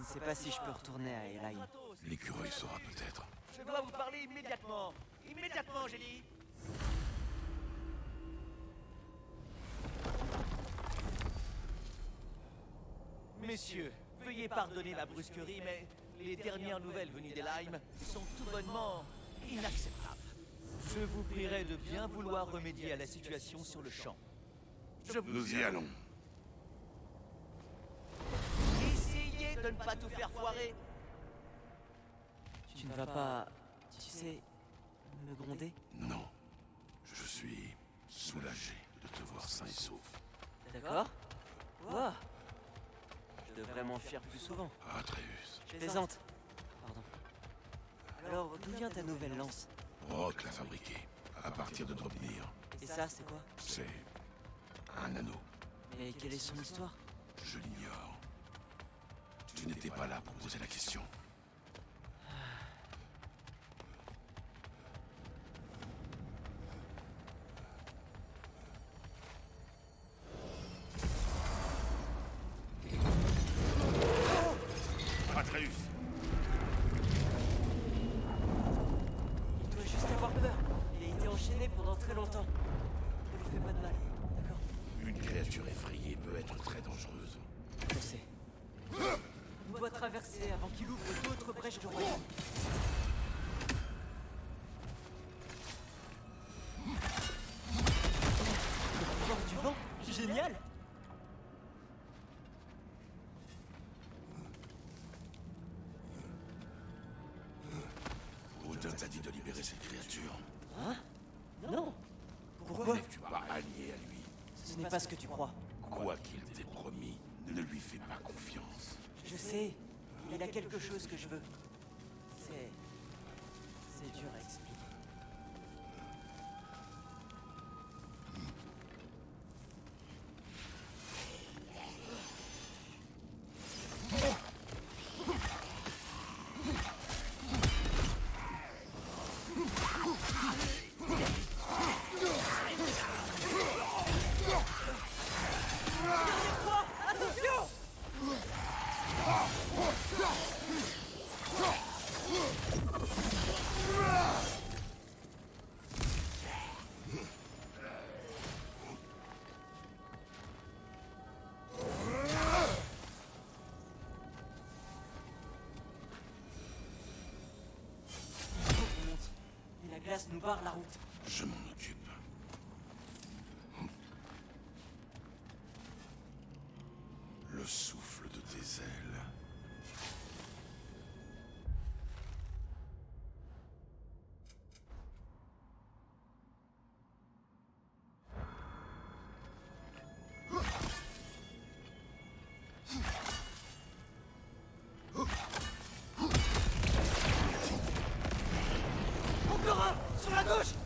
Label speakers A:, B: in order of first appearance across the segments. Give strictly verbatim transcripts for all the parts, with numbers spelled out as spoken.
A: ne sais pas si je peux retourner à Elaine.
B: L'écureuil saura peut-être.
C: Je dois vous parler immédiatement. Immédiatement, j'ai dit. Messieurs, veuillez pardonner ma brusquerie, mais les dernières nouvelles venues d'Elaine sont tout bonnement inacceptables. Je vous prierai de bien vouloir remédier à la situation sur le champ. Je vous
B: Nous y allons.
C: Essayez de ne pas tout faire foirer.
A: Tu ne vas pas, tu sais, me gronder?
B: Non. Je suis soulagé de te voir sain et sauf.
A: D'accord? Wow. Je devrais m'en fier plus souvent.
B: Atreus.
A: Je plaisante. Pardon. Alors, d'où vient ta nouvelle lance?
B: Rock l'a fabriquée, à partir de Dropnir.
A: Et ça, c'est quoi?
B: C'est un anneau.
A: Et quelle est son histoire?
B: Je l'ignore. Tu n'étais pas là pour poser la question. Atreus!
A: Il doit juste avoir peur. Il a été enchaîné pendant très longtemps. Ne lui fais pas de mal, d'accord?
B: Une créature effrayée peut être très dangereuse.
A: Je sais. On doit traverser avant qu'il ouvre d'autres brèches du royaume. Le pouvoir du vent? Génial!
B: Odin t'a dit de libérer cette créature.
A: Hein? Non! Pourquoi?
B: N'es-tu pas allié à lui?
A: Ce n'est pas ce que tu crois.
B: Quoi qu'il t'ait promis, ne lui fais pas confiance.
A: Je sais. Il a quelque chose que je veux. C'est... C'est dur à expliquer. La glace nous barre la route.
B: Je m'en occupe. Le souffle de tes ailes.
C: Encore un! Sur la gauche!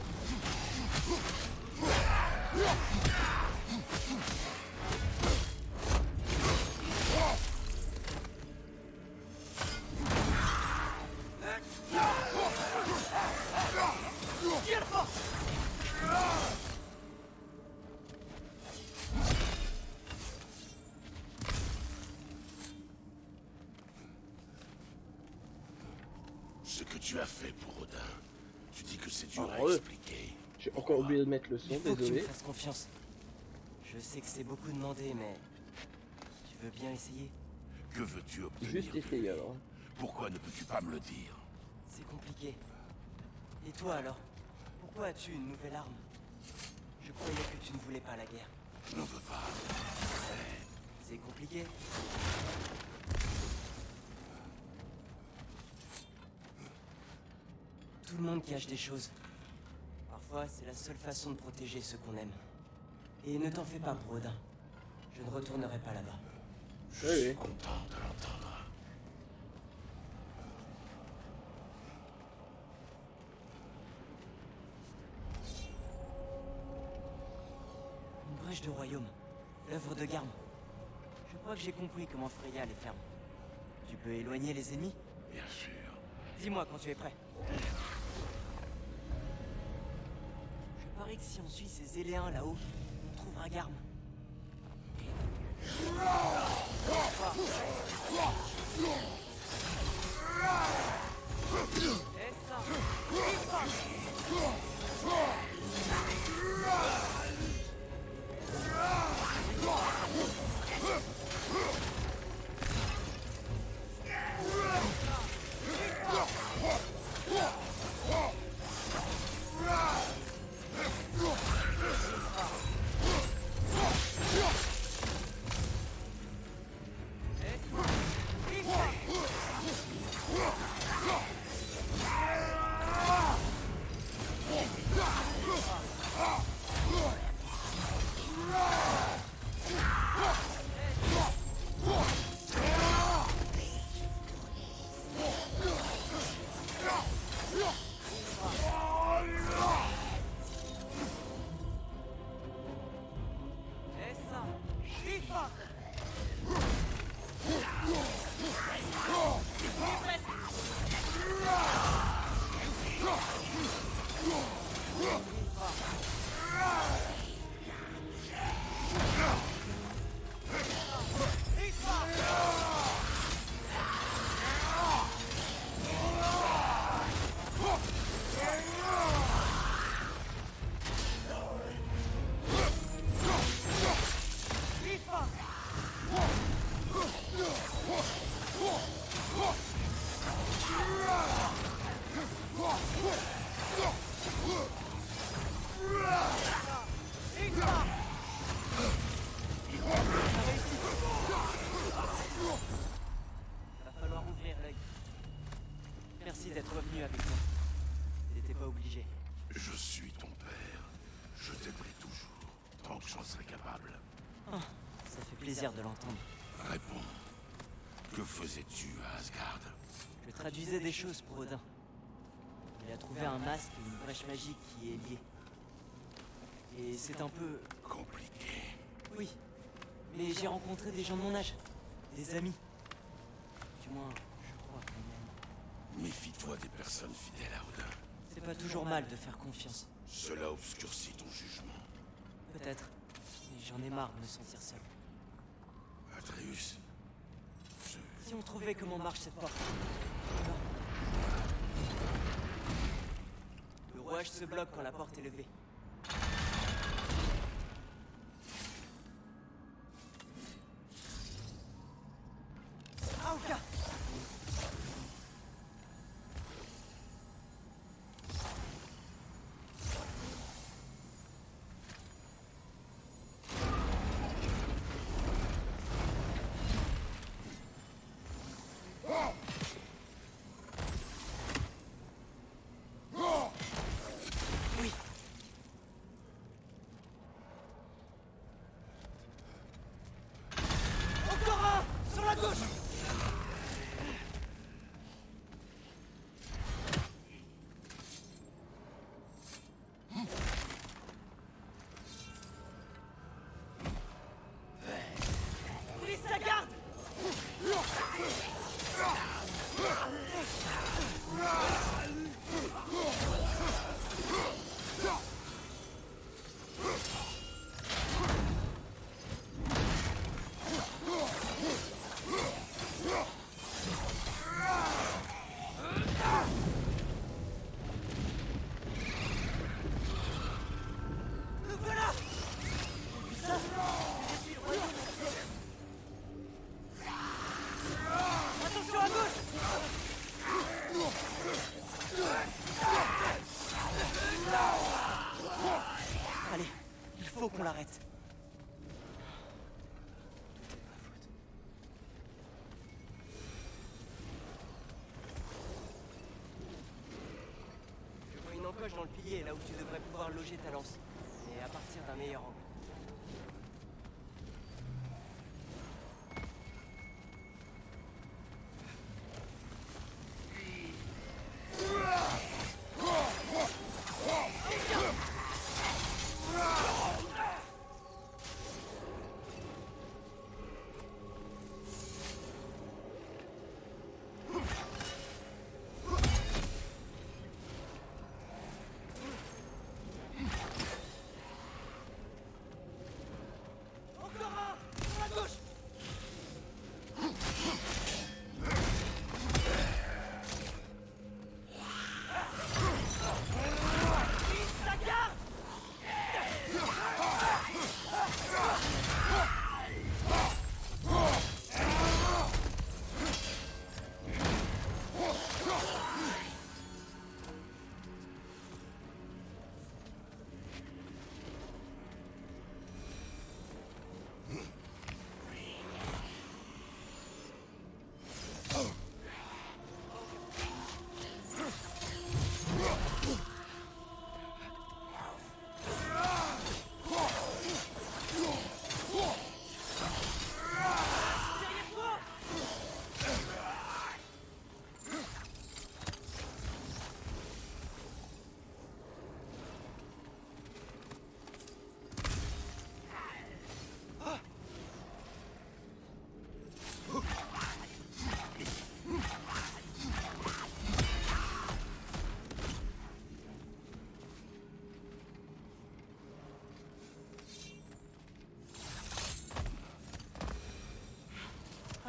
C: Tire fort!
B: Ce que tu as fait pour Odin, tu dis que c'est dur
D: Ah,
B: à
D: ouais.
B: expliquer.
D: J'ai encore oublié de mettre le son,
A: Il faut que tu me
D: désolé.
A: fasses confiance. Je sais que c'est beaucoup demandé, mais... Tu veux bien essayer?
B: Que veux-tu obtenir
D: Juste
B: de
D: essayer
B: lui?
D: alors.
B: Pourquoi ne peux-tu pas me le dire?
A: C'est compliqué. Et toi alors? Pourquoi as-tu une nouvelle arme? Je croyais que tu ne voulais pas la guerre.
B: Je n'en veux pas.
A: C'est compliqué. Tout le monde cache des choses. Parfois, c'est la seule façon de protéger ceux qu'on aime. Et ne t'en fais pas pour Odin. Je ne retournerai pas là-bas.
B: Je
D: Oui,
B: suis
D: oui.
B: content de l'entendre.
A: Une brèche de royaume. L'œuvre de Garm. Je crois que j'ai compris comment Freya les ferme. Tu peux éloigner les ennemis?
B: Bien sûr.
A: Dis-moi quand tu es prêt. Je parie que si on suit ces éléens là-haut, on trouvera Garm. Va falloir ouvrir l'œil. Merci d'être revenu avec moi. T'étais pas obligé.
B: Je suis ton père. Je t'aiderai toujours, tant que j'en serai capable.
A: Oh, ça fait plaisir de l'entendre.
B: Réponds. Que faisais-tu à Asgard?
A: Je traduisais des choses pour Odin. Il a trouvé un masque et une brèche magique qui est liée. Et c'est un peu...
B: Compliqué.
A: Oui. Mais j'ai rencontré des gens de mon âge. Des amis. Du moins, je crois qu'on est.
B: Méfie-toi des personnes fidèles à Odin.
A: C'est pas toujours mal de faire confiance.
B: Cela obscurcit ton jugement.
A: Peut-être. Mais j'en ai marre de me sentir seul.
B: Atreus, je...
A: Si on trouvait comment marche cette porte. Non. Le rouage se bloque quand la porte est levée. Aouka! Oui. Encore un! Sur la gauche! Brise sa garde! Le voilà! Ça, je suis le royaume entier. Attention à gauche! Allez, il faut qu'on l'arrête. Tout est de ma faute. Je vois une encoche dans le pilier, là où tu devrais pouvoir loger ta lance. Mais à partir d'un meilleur angle.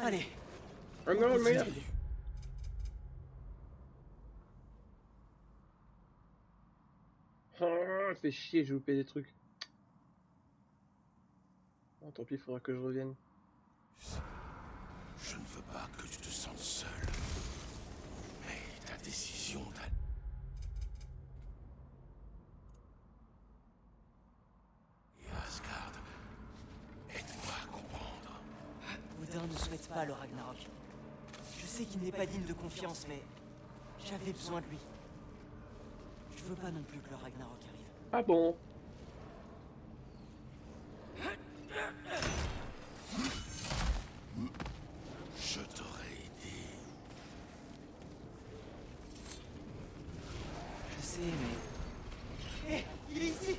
A: Allez.
D: Oh non, merde. Oh, fait chier, j'ai loupé des trucs. Oh, tant pis, faudra que je revienne.
B: Je ne veux pas que tu te sentes seul. Mais ta décision d'aller... Et Asgard, aide-moi à comprendre.
A: Odin ne souhaite pas le Ragnarok. Je sais qu'il n'est pas digne de confiance, mais j'avais besoin de lui. Je veux pas non plus que le Ragnarok arrive.
D: Ah bon?
B: Je t'aurais aidé.
A: Je sais, mais... Hé, il est ici!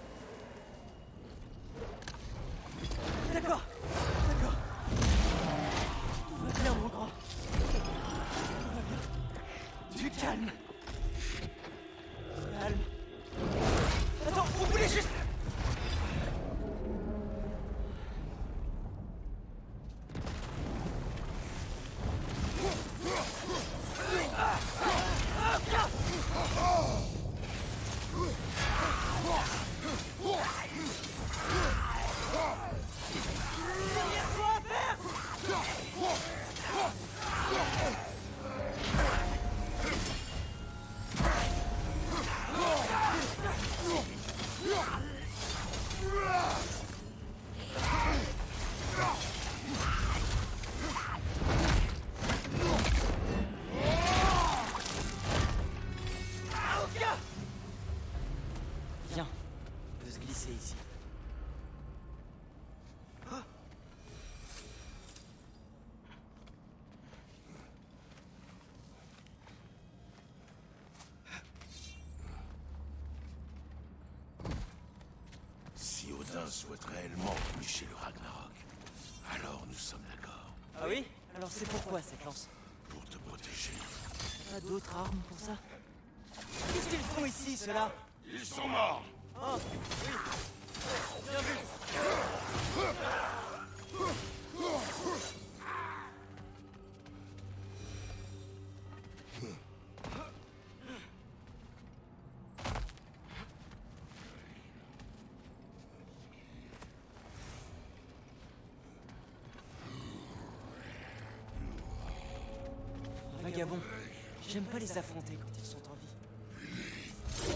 A: D'accord, d'accord. Tout va bien, mon grand. Tout va bien. Du calme. Calme. Attends, vous voulez juste... Viens, on peut se glisser ici.
B: Si Odin souhaite réellement empêcher le Ragnarok, alors nous sommes d'accord.
A: Ah oui? Alors c'est pourquoi cette lance?
B: Pour te protéger.
A: Pas d'autres armes pour ça? Qu'est-ce qu'ils font ici, ceux-là?
B: Ils sont morts.
A: Oh, oui. Bien vu. Un vagabond. J'aime pas les affronter quand ils sont en vie.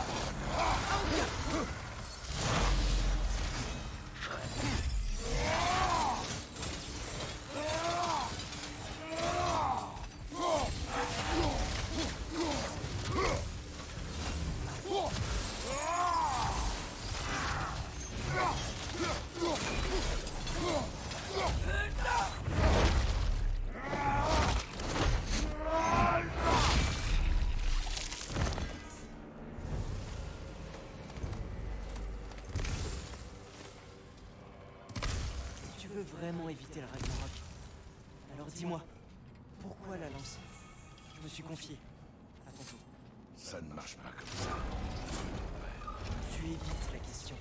A: Si tu veux vraiment éviter le Ragnarok, alors dis-moi, pourquoi la lance? Je me suis confié à ton tour.
B: Ça ne marche pas comme ça.
A: Tu évites la question.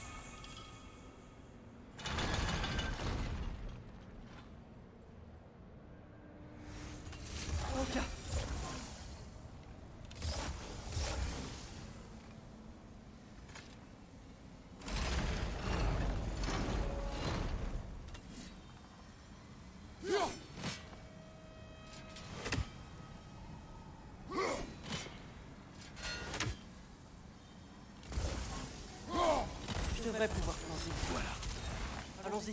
A: Ok. Je devrais pouvoir planter. Voilà. Allons-y.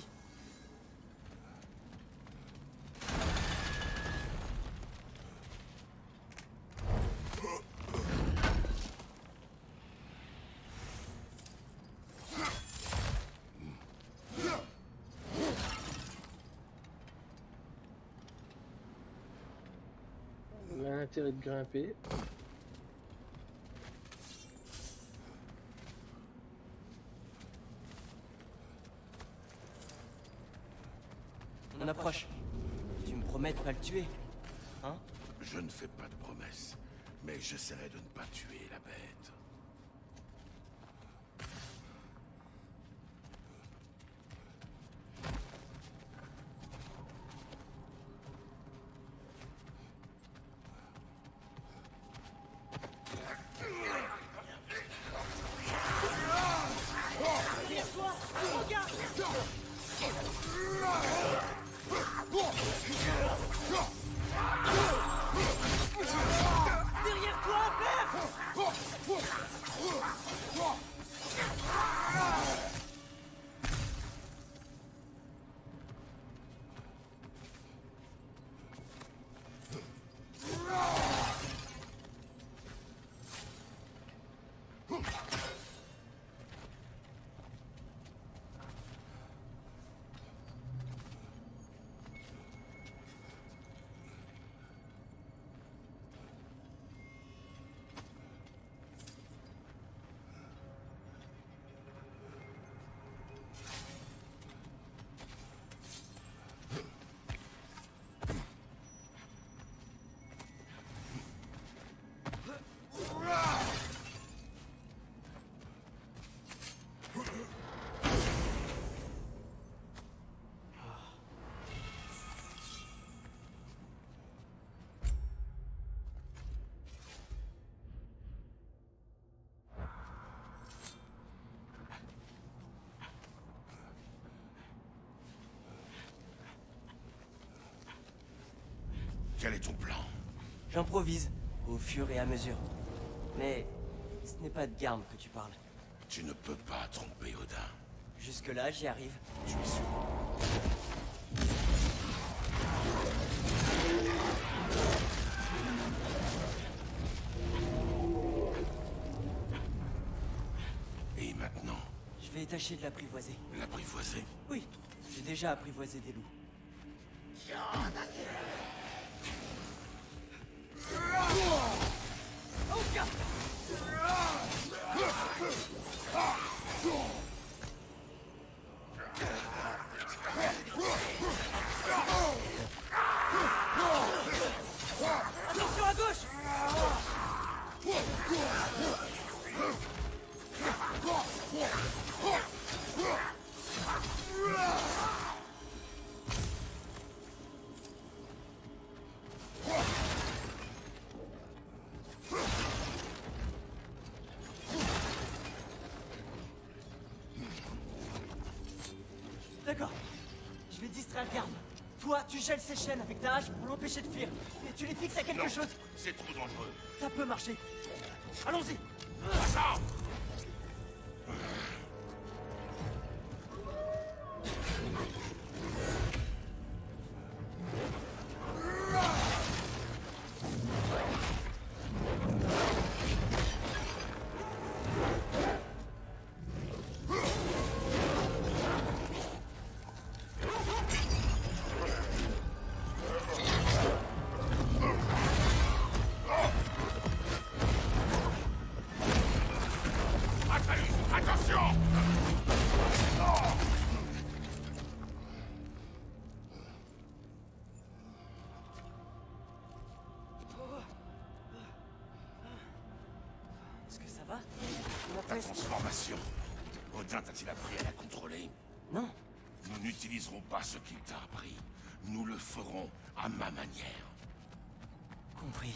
D: On a intérêt de grimper.
A: On approche. Tu me promets de pas le tuer, hein?
B: Je ne fais pas de promesses, mais j'essaierai de ne pas tuer la bête. Quel est ton plan?
A: J'improvise, au fur et à mesure. Mais ce n'est pas de Garm que tu parles.
B: Tu ne peux pas tromper Odin.
A: Jusque-là, j'y arrive.
B: Tu es sûr? Et maintenant?
A: Je vais tâcher de l'apprivoiser.
B: L'apprivoiser?
A: Oui, j'ai déjà apprivoisé des loups. Attention à gauche! D'accord. Je vais distraire Garm. Toi, tu gèles ses chaînes avec ta hache pour l'empêcher de fuir. Et tu les fixes à quelque
B: Non,
A: chose.
B: c'est trop dangereux.
A: Ça peut marcher. Allons-y.
B: Ça! Attention!
A: Est-ce que ça va? On a
B: Ta
A: presque...
B: transformation. Odin t'a-t-il appris à la contrôler?
A: Non.
B: Nous n'utiliserons pas ce qu'il t'a appris. Nous le ferons à ma manière.
A: Compris.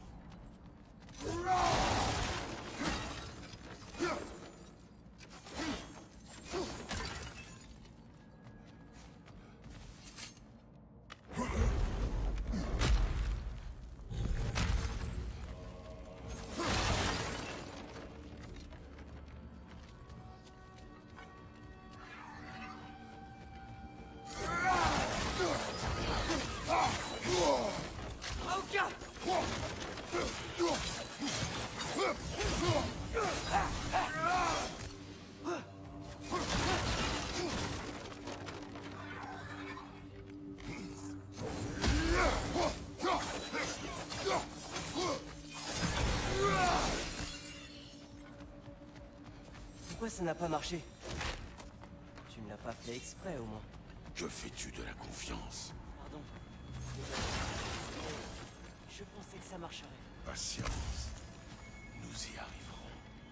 A: Pourquoi ça n'a pas marché? Tu ne l'as pas fait exprès, au moins.
B: Que fais-tu de la confiance?
A: Pardon. Je pensais que ça marcherait.
B: Patience. Nous y arriverons.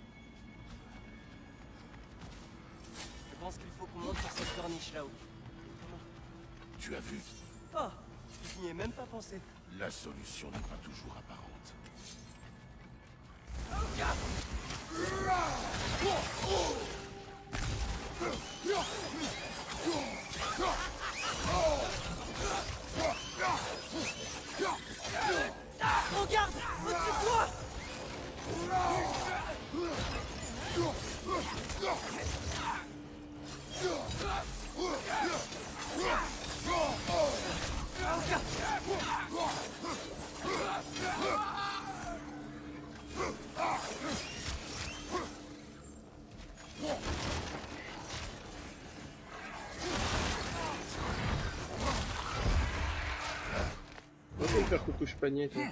A: Je pense qu'il faut qu'on monte sur cette corniche là-haut.
B: Tu as vu?
A: Oh, je n'y ai même pas pensé.
B: La solution n'est pas toujours apparente.
A: Regarde! Au-dessus de toi!
D: On va me faire coucou panier, toi.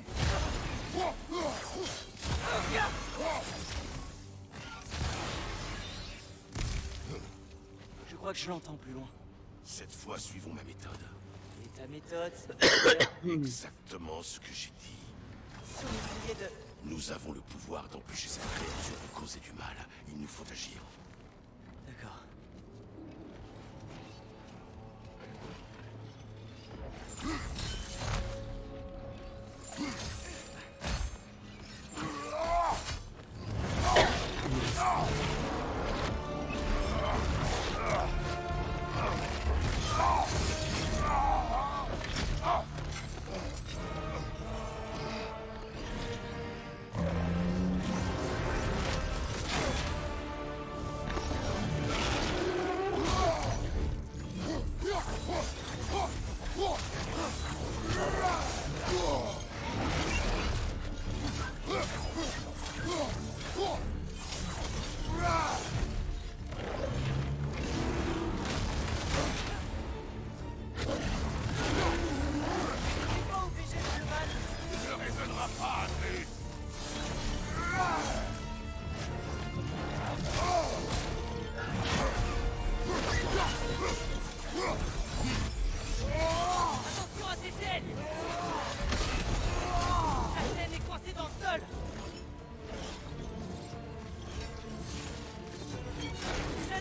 A: Je crois que je l'entends plus loin.
B: Cette fois, suivons ma méthode.
A: Et ta méthode, c'est
B: Exactement ce que j'ai dit.
A: si on essayait de...
B: Nous avons le pouvoir d'empêcher cette créature de causer du mal. Il nous faut agir.
A: D'accord.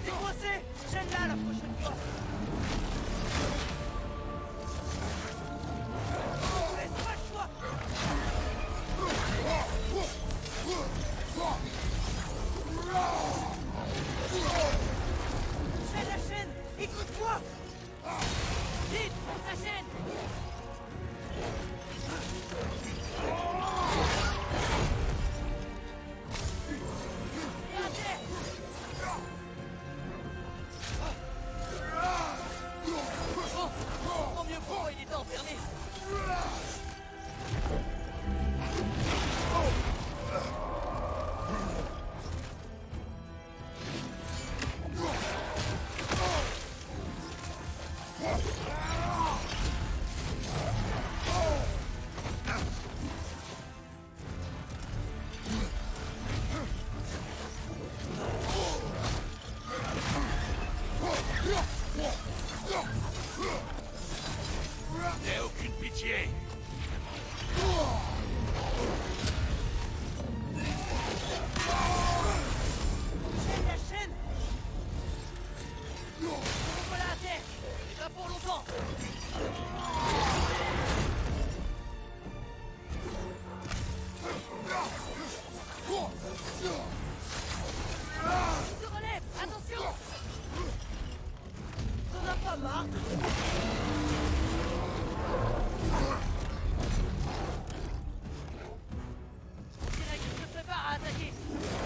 C: T'es coincé! Gêne-la la prochaine fois! Laisse pas le choix! Gêne la chaîne! Écoute-moi! Vite! Prends ta chaîne! Tant mieux pour moi, il est enfermé.
B: N'aie aucune pitié.
C: Chaîne la chaîne. Voilà à terre. Et pas pour longtemps. Tu te relèves. Attention. T'en as pas marre? On dirait qu'il se prépare à attaquer.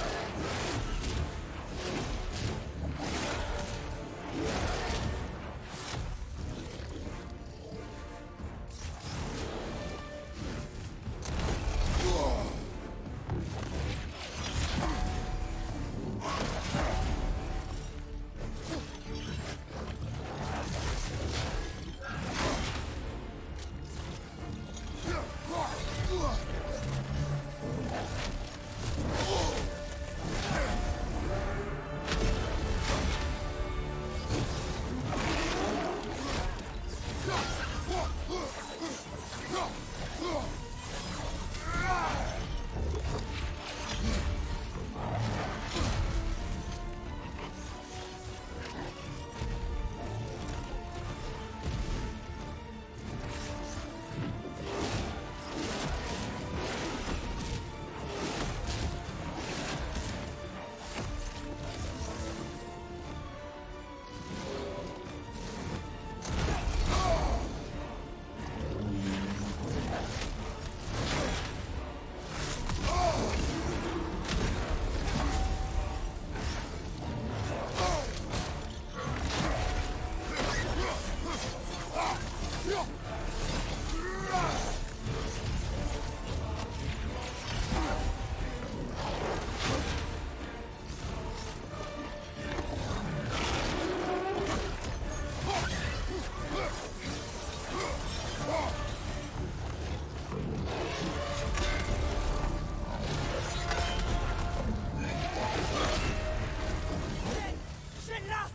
C: Chaîne-la!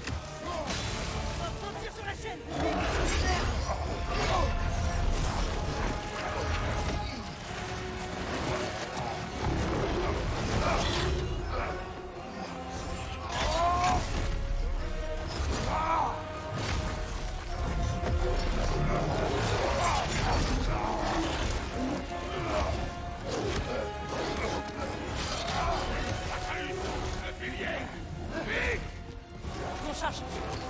C: On tire sur la chaîne! On charge!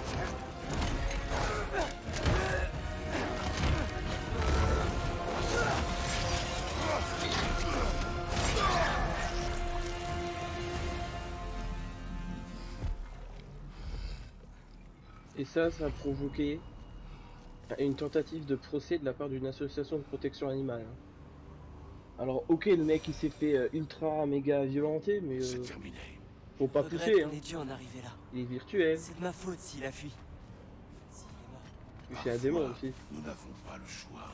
D: Et ça, ça a provoqué une tentative de procès de la part d'une association de protection animale. Alors ok, le mec il s'est fait euh, ultra méga violenté, mais
B: C'est
D: euh,
B: terminé.
D: faut pas
A: Regrette
D: pousser, hein.
A: qu'on ait dû en arriver là.
D: Il est virtuel,
A: C'est de ma faute s'il a fui. S'il est mort.
D: puis c'est un démon
B: Parfois,
D: aussi.
B: Nous n'avons pas le choix.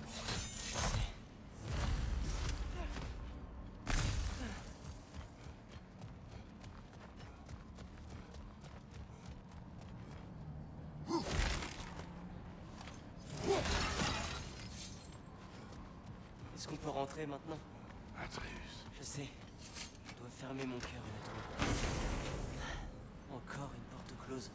A: Est-ce qu'on peut rentrer maintenant?
B: Atreus,
A: Je sais. Je dois fermer mon cœur honnêtement. Encore une porte close.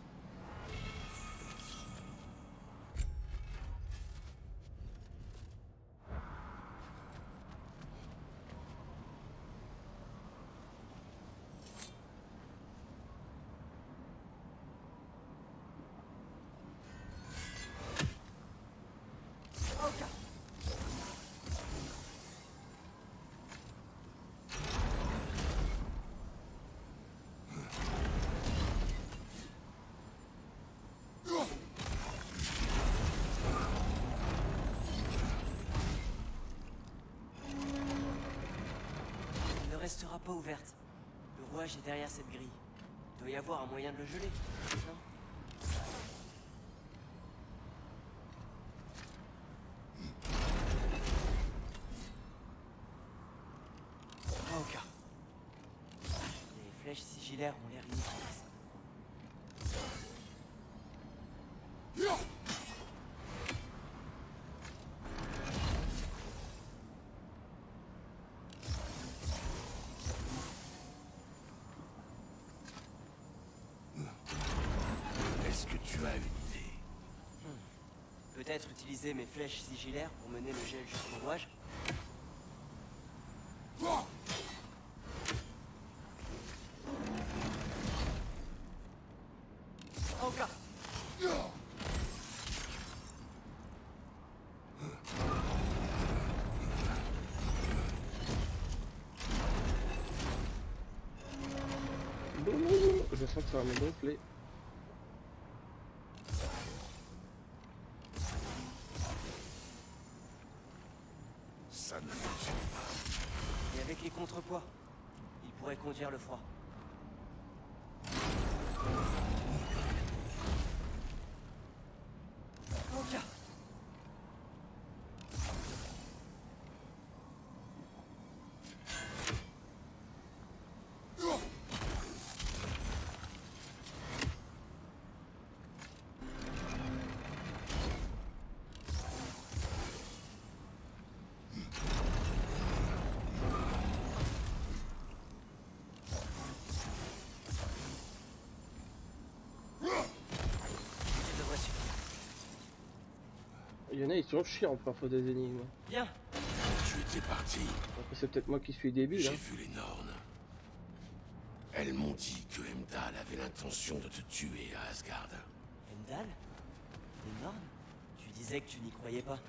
A: Elle ne restera pas ouverte. Le rouage est derrière cette grille. Il doit y avoir un moyen de le geler, non? Aoka. Les flèches sigillaires ont l'air inutiles.
B: Est-ce que tu as une idée?
A: Peut-être utiliser mes flèches sigillaires pour mener le gel jusqu'au rouage? Aoka!
D: Je sens que ça va me gonfler.
B: Ça ne fonctionne pas.
A: Et avec les contrepoids, il pourrait conduire le froid. Aoka!
D: Il y en a, ils sont chiants parfois des énigmes.
A: Bien!
B: Tu étais parti.
D: Après, c'est peut-être moi qui suis débile.
B: J'ai
D: Hein.
B: vu les Nornes. Elles m'ont dit que Heimdall avait l'intention de te tuer à Asgard.
A: Heimdall? Les Nornes? Tu disais que tu n'y croyais pas.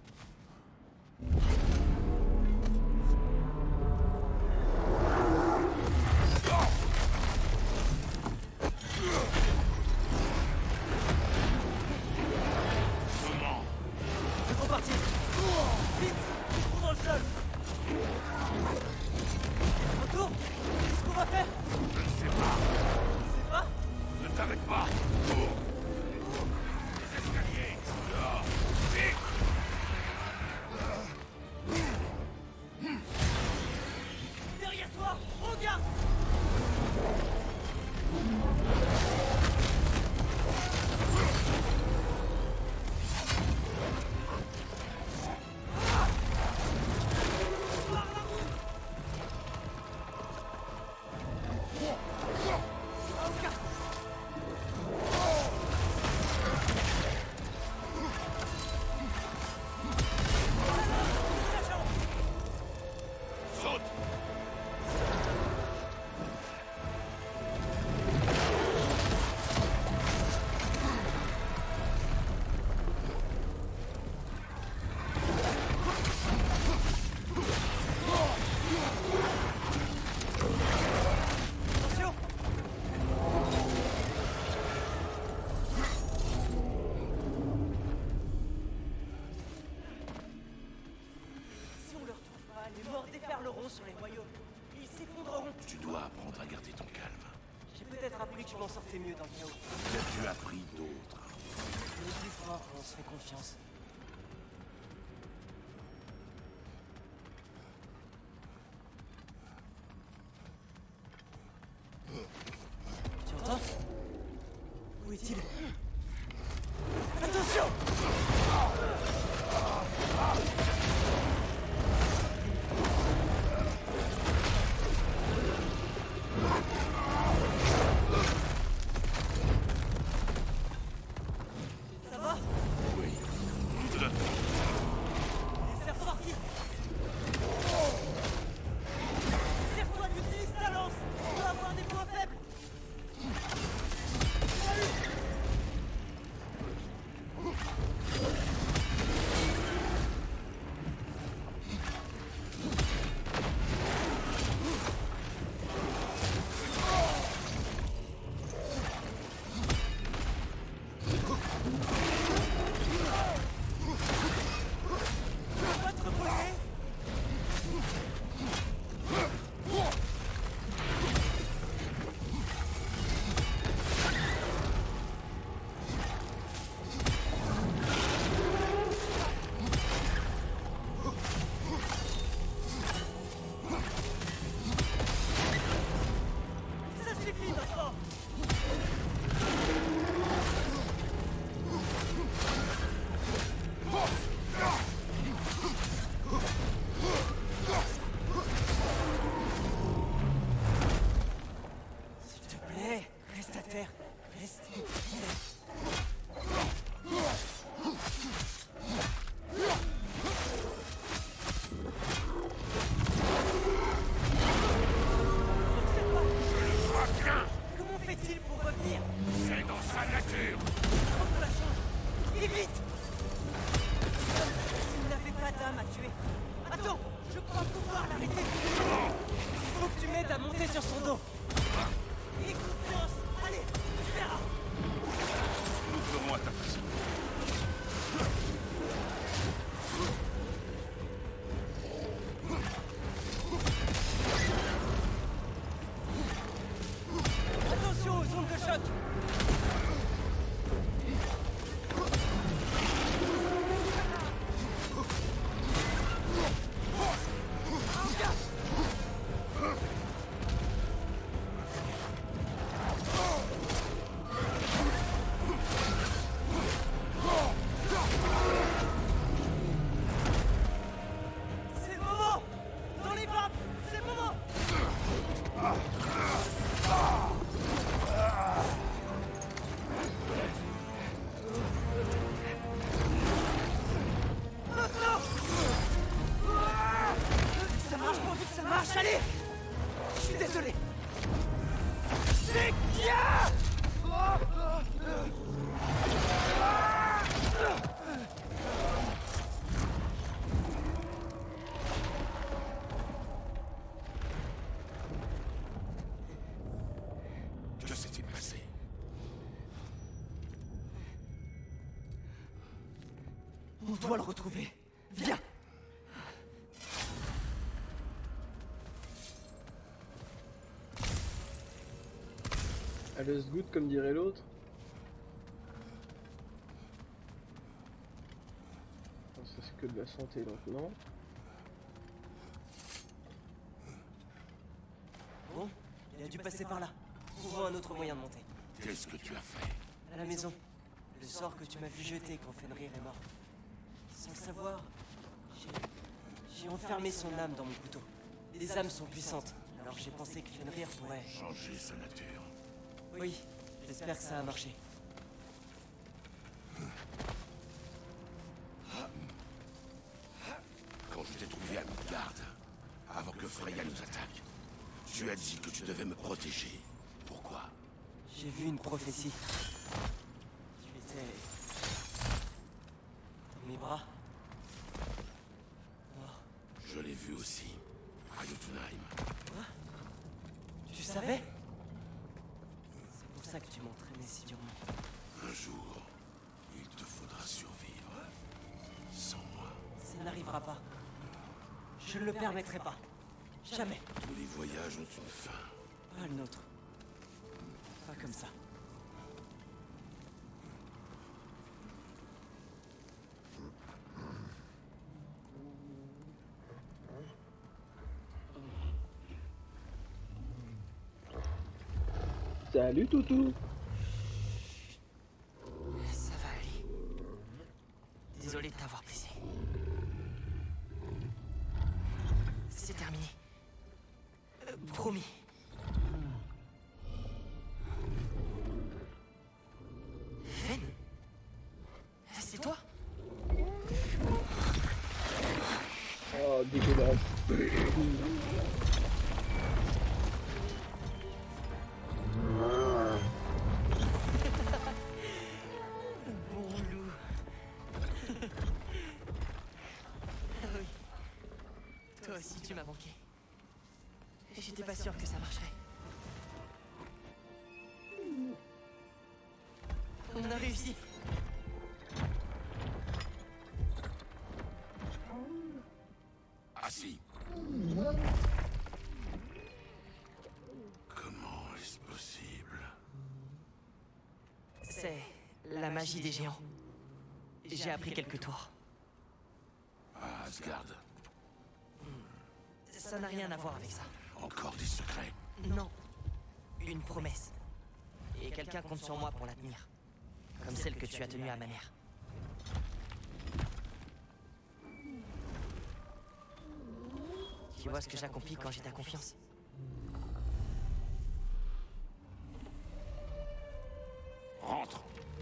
B: Comment?
A: Il faut partir! Vite! Trou dans le sol! Retour? Qu'est-ce qu'on va faire?
B: Je ne sais pas.
A: Tu sais pas?
B: Ne t'arrête pas. Cours. Les escaliers. Dehors. Vite.
A: Derrière toi! Regarde!
B: Saute.
A: Attention! Si on le retrouve pas, les morts déferleront sur les royaumes. Ils s'effondreront.
B: Tu dois apprendre à garder ton calme.
A: J'ai peut-être appris que je m'en sortais mieux dans le chaos.
B: Qu'as-tu appris d'autre?
A: On est plus fort quand on se fait confiance. Tu entends? Où est-il? Attention! votre... S'il te plaît, reste à terre. Reste à terre. Comment fait-il pour revenir?
B: C'est dans sa nature.
A: Faut qu'on la change. Et vite! Il n'avait pas d'âme à tuer. Attends, je crois pouvoir l'arrêter. Il faut que tu m'aides à monter sur son dos. Et confiance. Allez, tu verras.
B: Nous ferons à ta façon.
A: Attention aux ondes de choc. C'est le moment. Dans les vapes, c'est le moment. Maintenant. Ça marche pourvu que ça marche, allez. Je suis désolé. C'est bien.
B: Que s'est-il passé?
A: On doit le retrouver. Viens.
D: Alles gut, comme dirait l'autre. Ça c'est que de la santé donc non.
A: Bon, il a dû passer par là. Trouvons un autre moyen de monter.
B: Qu'est-ce que tu as fait?
A: À la maison. Le sort que tu m'as vu jeter quand Fenrir est mort. Sans le savoir, j'ai... j'ai enfermé son âme dans mon couteau. Les âmes sont puissantes, alors j'ai pensé que Fenrir pourrait...
B: Changer sa nature.
A: Oui, j'espère que ça a marché.
B: Quand je t'ai trouvé à Midgard, avant que Freya nous attaque, tu as dit que tu devais me protéger. Pourquoi?
A: J'ai vu une prophétie. Tu étais... dans mes bras. Mort.
B: Je l'ai vu aussi, à Jotunheim.
A: Quoi? Tu savais? C'est pour ça que tu m'entraînais si durement.
B: Un jour, il te faudra survivre. Sans moi.
A: Ça n'arrivera pas. Je ne le permettrai pas. Jamais.
B: Tous les voyages ont une fin.
A: Pas le nôtre. Pas comme ça.
D: Salut Toutou.
A: Ça va aller. Désolé de t'avoir blessé. C'est terminé. Euh, promis. Fen? C'est toi?
D: Oh dégueulasse.
A: Bon loup. Ah oui. Toi aussi, tu m'as manqué. J'étais pas sûr que ça marcherait. On a réussi.
B: Assis. Comment est-ce possible?
A: C'est la magie des géants. J'ai appris quelques tours.
B: À Asgard.
A: Ça n'a rien à voir avec ça.
B: Encore des secrets.
A: Non. Une
E: une promesse. Et quelqu'un compte sur moi pour la tenir. Comme celle que tu as tenue à ma mère. Tu vois ce que j'accomplis quand j'ai ta confiance?
B: Rentre.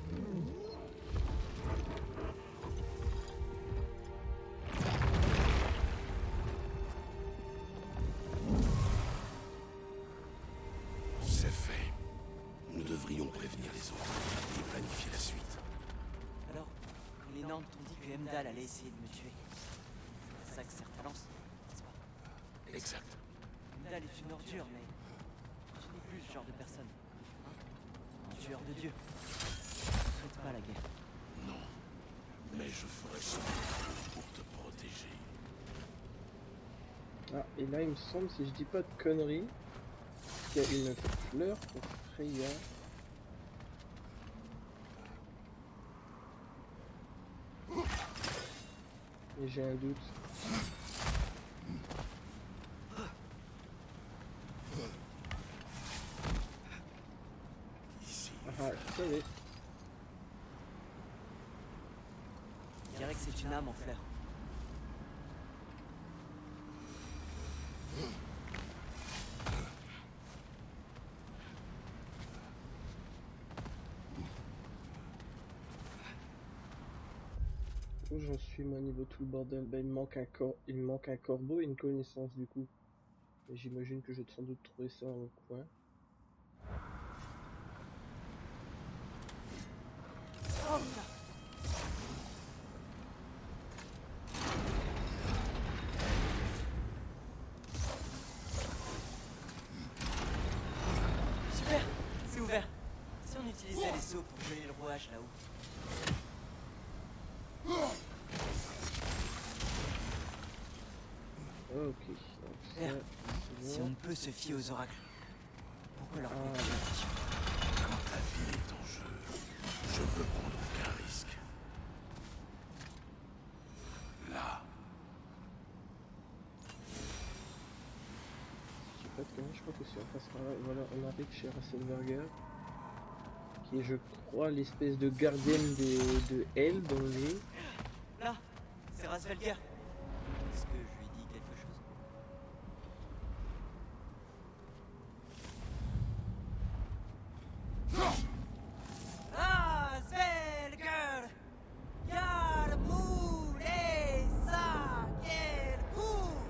B: C'est fait. Nous devrions prévenir les autres et planifier la suite.
A: Alors, quand les Nantes t'ont dit que Heimdall allait essayer de me tuer, c'est ça que certains lancent, n'est-ce pas?
B: Exact.
A: Heimdall est une ordure, mais tu n'es plus ce genre de personne. Hein? Un tueur de Dieu. Je ne souhaite pas la guerre.
B: Non. Mais je ferai ce qu'il faut pour te protéger.
D: Ah, et là, il me semble, si je dis pas de conneries, qu'il y a une fleur pour Freya. Et j'ai un doute.
B: Ici.
D: Ah, je savais.
A: Je dirais que c'est une âme en fleurs.
D: Où j'en suis moi niveau tout le bordel? Bah, il me manque un cor il me manque un corbeau et une connaissance du coup. Et j'imagine que je vais sans doute trouver ça dans le coin.
A: Oh putain! Super! C'est ouvert! Si on utilisait les seaux pour geler le rouage là-haut.
D: Ok, donc ça,
A: Merde.
D: c'est
A: Si
D: bon.
A: on ne peut se fier aux oracles, pourquoi leur
D: Ah,
A: prêter attention?
B: Quand ta vie est en jeu, je peux prendre aucun risque. Là,
D: j'ai pas de conneries, je crois que si on passe par là, et voilà, on arrive chez Rasselberger, qui est, je crois, l'espèce de gardienne des, de Hell dans le jeu.
A: Là! C'est Rasvelger! Est-ce que je lui dis quelque chose? Rasvelger! Yarmoulé Sakelhu!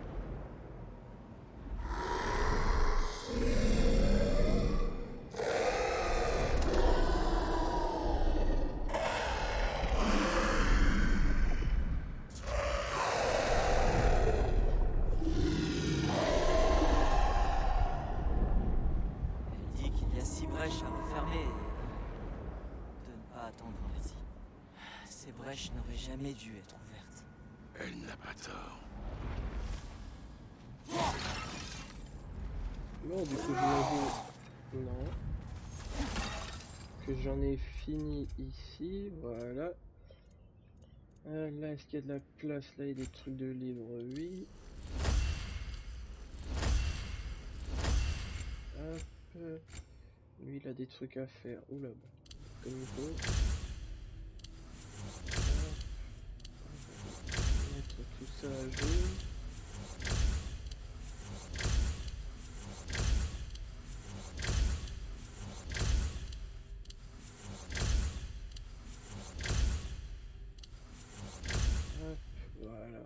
A: Elle dit qu'il y a six brèches à refermer et de ne pas attendre ainsi. Ces brèches n'auraient jamais dû être ouvertes.
B: elle n'a pas tort.
D: Non, du coup, j'imagine. Non. Que j'en ai fini ici, voilà. Euh, là, est-ce qu'il y a de la place? Là, il y a des trucs de livre, oui. Hop. Lui, il a des trucs à faire. Oula, bah, comme il faut. Hop. Mettre tout ça à jour. Hop, voilà.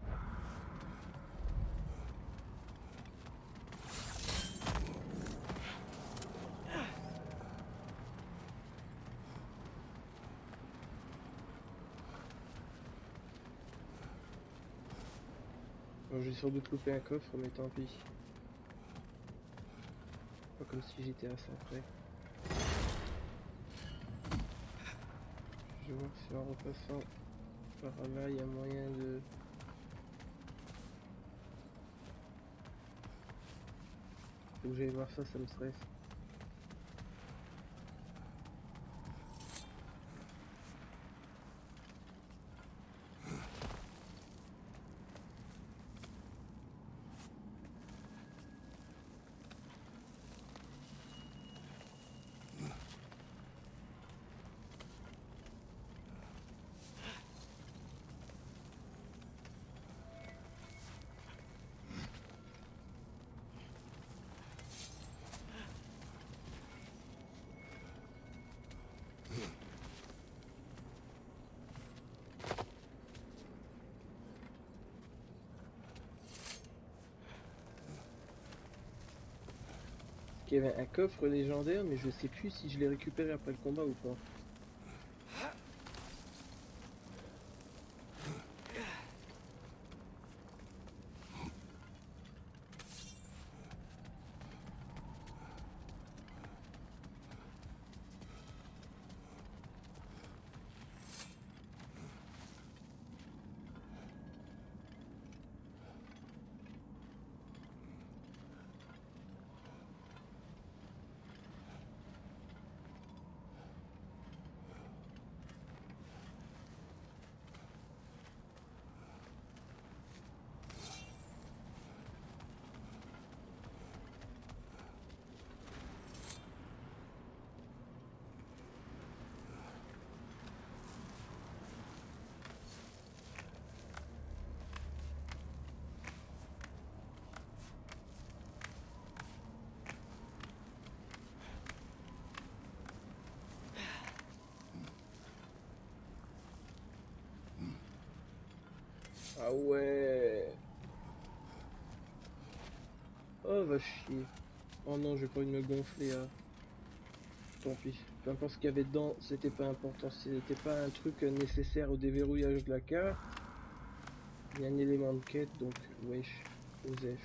D: Bon, j'ai sans doute loupé un coffre, mais tant pis. Pas comme si j'étais à ça près. Je vais voir si en repassant par là, il y a moyen de... Faut que j'aille voir ça, ça me stresse. qu'il y avait un coffre légendaire, mais je sais plus si je l'ai récupéré après le combat ou pas. Ah ouais. Oh va chier. Oh non, j'ai pas envie de me gonfler là. Tant pis. Peu importe ce qu'il y avait dedans, c'était pas important. C'était pas un truc nécessaire au déverrouillage de la carte. Il y a un élément de quête, donc wesh, Osef.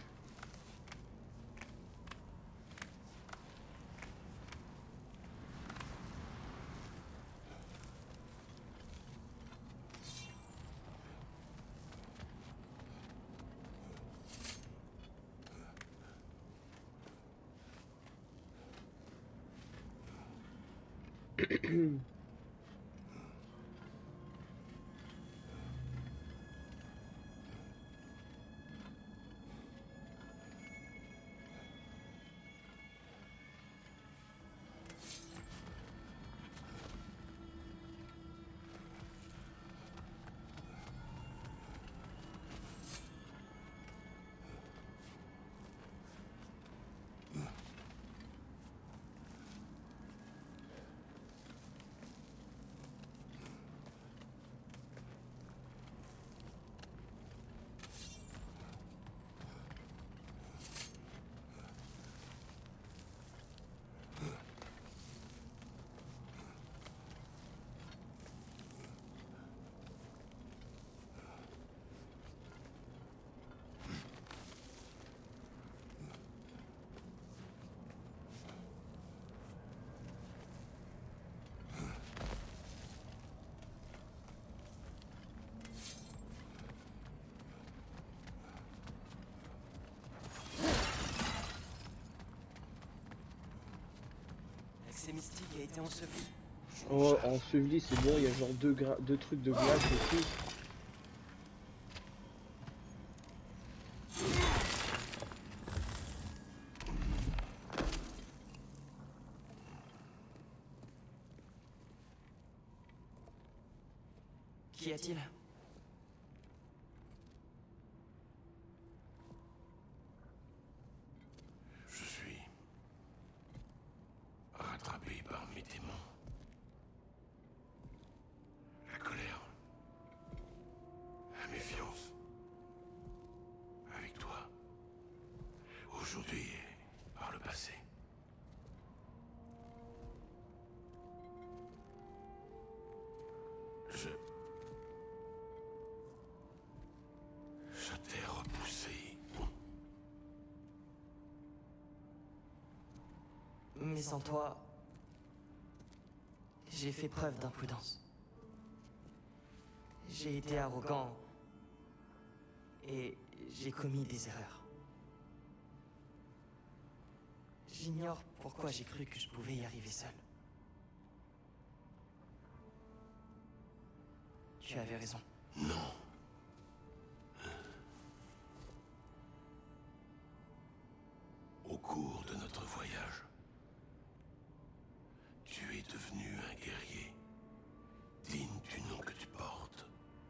A: L'accès mystique a été enseveli.
D: Oh, enseveli, c'est bon, il y a genre deux, gra deux trucs de glace et tout.
E: Qu'y a-t-il?
B: Je suis rattrapé par mes démons. La colère. La méfiance. Avec toi. Aujourd'hui et par le passé. Je... Je t'ai repoussé.
E: Mais sans toi, j'ai fait preuve d'imprudence. J'ai été arrogant et j'ai commis des erreurs. J'ignore pourquoi j'ai cru que je pouvais y arriver seul. Tu avais raison.
B: Non. Au cours de notre voyage, tu es devenu un guerrier digne du nom que tu portes.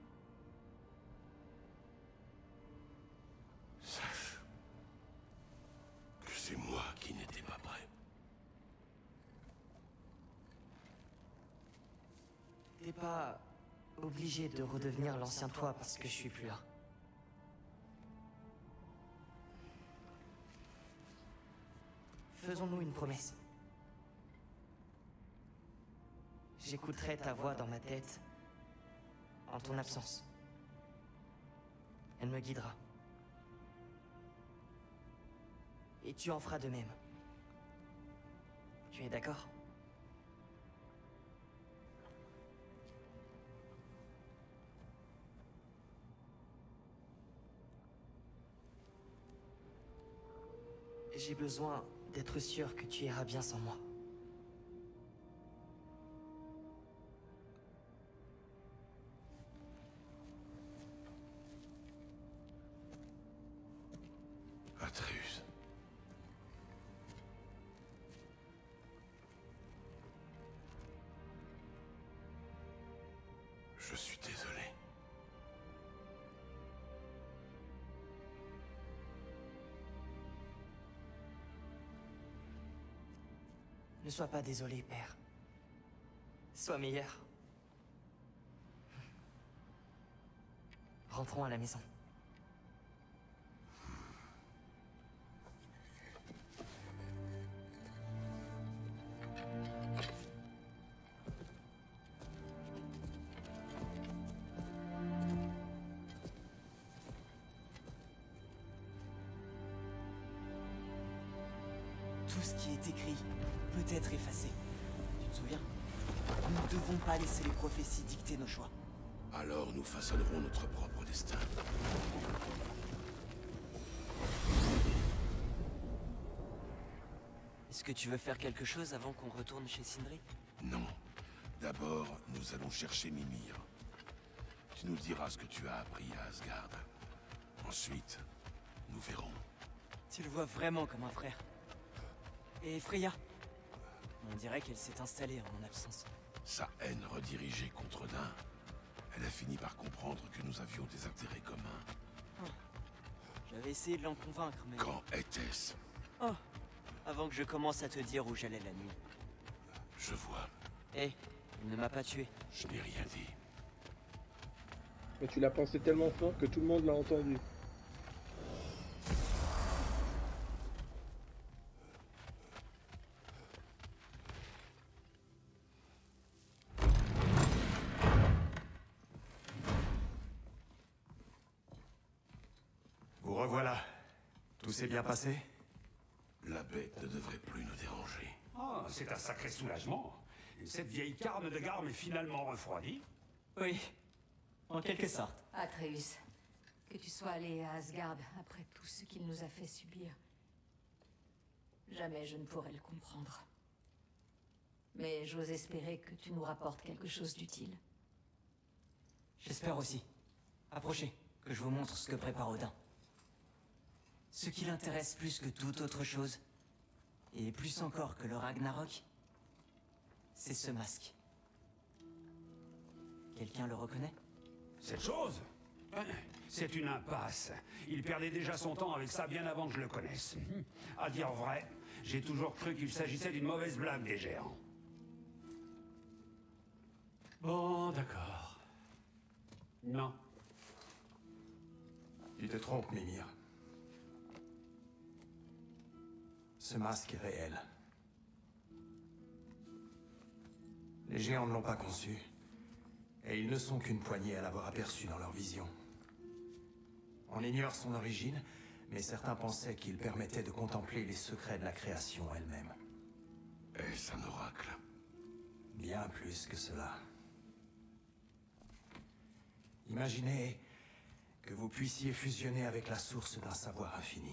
B: Sache que c'est moi qui n'étais pas prêt.
E: T'es pas obligé de redevenir l'ancien toi parce que je suis plus là. Faisons-nous une promesse. J'écouterai ta voix dans ma tête en ton absence. Elle me guidera. Et tu en feras de même. Tu es d'accord? J'ai besoin d'être sûr que tu iras bien sans moi.
B: Atreus. Je suis désolé.
E: Ne sois pas désolé, père. Sois meilleur. Rentrons à la maison.
A: Tout ce qui est écrit peut être effacé. Tu te souviens? Nous ne devons pas laisser les prophéties dicter nos choix.
B: Alors nous façonnerons notre propre destin.
A: Est-ce que tu veux faire quelque chose avant qu'on retourne chez Sindri?
B: Non. D'abord, nous allons chercher Mimir. Tu nous diras ce que tu as appris à Asgard. Ensuite, nous verrons.
A: Tu le vois vraiment comme un frère. Et Freya? On dirait qu'elle s'est installée en mon absence.
B: Sa haine redirigée contre Odin, elle a fini par comprendre que nous avions des intérêts communs.
A: J'avais essayé de l'en convaincre, mais...
B: Quand était-ce?
A: Oh, avant que je commence à te dire où j'allais la nuit.
B: Je vois.
A: Hé, il ne m'a pas tué.
B: Je n'ai rien dit.
D: Mais tu l'as pensé tellement fort que tout le monde l'a entendu.
F: Vous revoilà. Tout s'est bien passé?
B: La bête ne devrait plus nous déranger.
F: Ah, c'est un sacré soulagement. Cette vieille carne de garde est finalement refroidie.
A: Oui, en quelque sorte.
G: Atreus, que tu sois allé à Asgard après tout ce qu'il nous a fait subir. Jamais je ne pourrais le comprendre. Mais j'ose espérer que tu nous rapportes quelque chose d'utile.
A: J'espère aussi. Approchez, que je vous montre ce que prépare Odin. Ce qui l'intéresse plus que toute autre chose, et plus encore que le Ragnarok, c'est ce masque. Quelqu'un le reconnaît?
F: Cette chose? C'est une impasse. Il perdait déjà son temps avec ça bien avant que je le connaisse. À dire vrai, j'ai toujours cru qu'il s'agissait d'une mauvaise blague des géants. Bon, d'accord. Non.
H: Tu te trompes, Mimir. Ce masque est réel. Les géants ne l'ont pas conçu, et ils ne sont qu'une poignée à l'avoir aperçu dans leur vision. On ignore son origine, mais certains pensaient qu'il permettait de contempler les secrets de la création elle-même.
B: Est-ce un oracle?
H: Bien plus que cela. Imaginez que vous puissiez fusionner avec la source d'un savoir infini.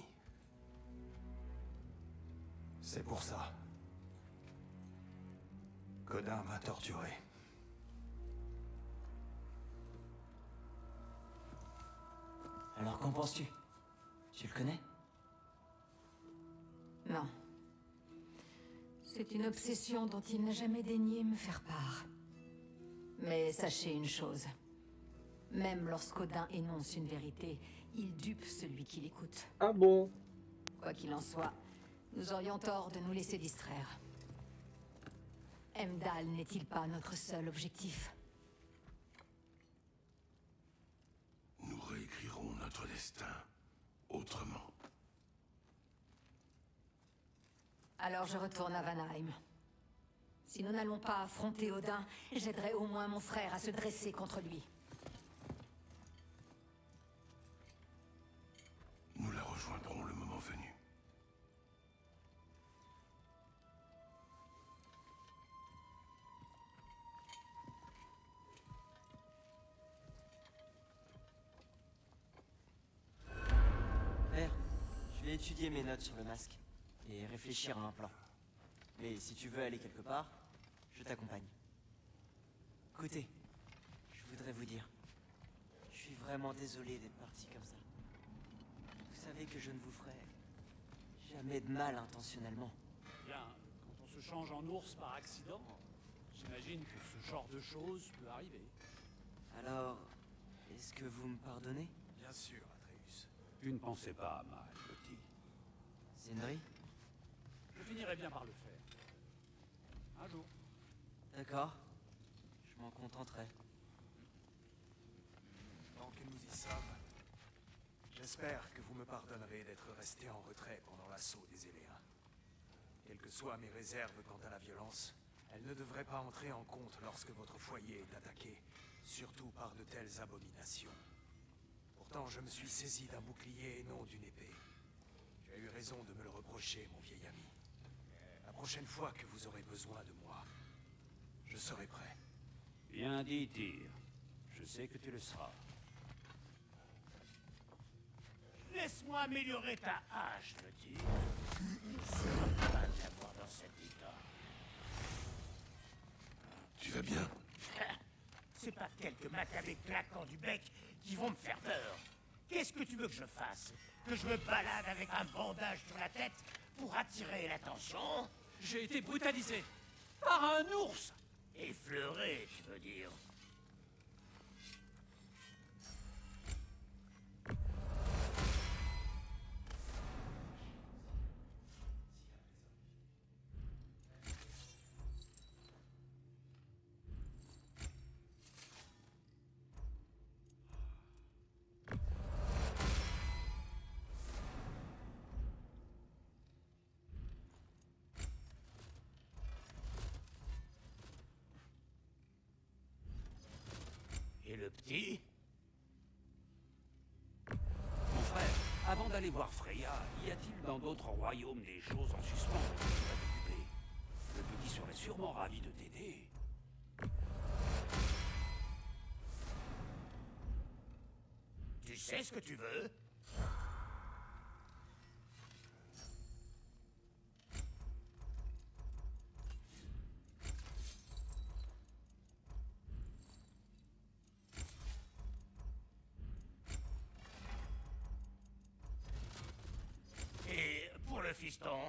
H: C'est pour ça qu'Odin m'a torturé.
A: Alors qu'en penses-tu? Tu le connais?
G: Non. C'est une obsession dont il n'a jamais daigné me faire part. Mais sachez une chose. Même lorsqu'Odin énonce une vérité, il dupe celui qui l'écoute.
D: Ah bon?
G: Quoi qu'il en soit, nous aurions tort de nous laisser distraire. Heimdall n'est-il pas notre seul objectif?
B: Nous réécrirons notre destin autrement.
G: Alors je retourne à Vanheim. Si nous n'allons pas affronter Odin, j'aiderai au moins mon frère à se dresser contre lui.
B: Nous la rejoindrons le moment venu.
A: Père, je vais étudier mes notes sur le masque et réfléchir à un plan. Mais si tu veux aller quelque part, je t'accompagne. Écoutez, je voudrais vous dire, je suis vraiment désolé d'être parti comme ça. Vous savez que je ne vous ferai jamais de mal intentionnellement.
F: Bien, quand on se change en ours par accident, j'imagine que ce genre de choses peut arriver.
A: Alors, est-ce que vous me pardonnez?
H: Bien sûr, Atreus.
F: Tu ne pensais pas à mal, petit.
A: Sindri?
F: Je finirai bien par le faire. Un jour.
A: D'accord. Je m'en contenterai.
H: Tant que nous y sommes, j'espère que vous me pardonnerez d'être resté en retrait pendant l'assaut des Éléens. Quelles que soient mes réserves quant à la violence, elles ne devraient pas entrer en compte lorsque votre foyer est attaqué, surtout par de telles abominations. Pourtant, je me suis saisi d'un bouclier et non d'une épée. Tu as eu raison de me le reprocher, mon vieil ami. La prochaine fois que vous aurez besoin de moi, je serai prêt.
F: Bien dit, Tyr. Je sais que tu le seras.
I: Laisse-moi améliorer ta hache, petit. C'est pas de l'avoir dans cet état.
B: Tu vas bien?
I: C'est pas quelques macabées claquants du bec qui vont me faire peur. Qu'est-ce que tu veux que je fasse? Que je me balade avec un bandage sur la tête pour attirer l'attention?
C: J'ai été brutalisé par un ours.
I: Effleuré, tu veux dire? Et le petit?
F: Mon frère, avant d'aller voir Freya, y a-t-il dans d'autres royaumes des choses en suspens dont tu vas t'occuper? Le petit serait sûrement ravi de t'aider.
I: Tu sais ce que tu veux? Et pour le fiston?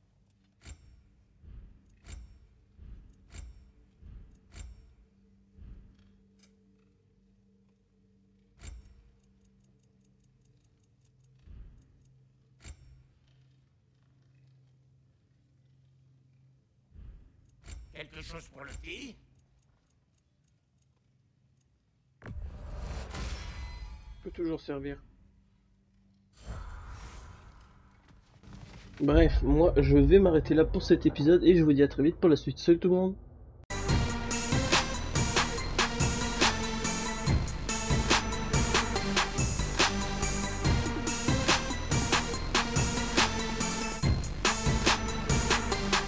I: Quelque chose pour le petit?
D: Peut toujours servir. Bref, moi je vais m'arrêter là pour cet épisode et je vous dis à très vite pour la suite. Salut tout le monde!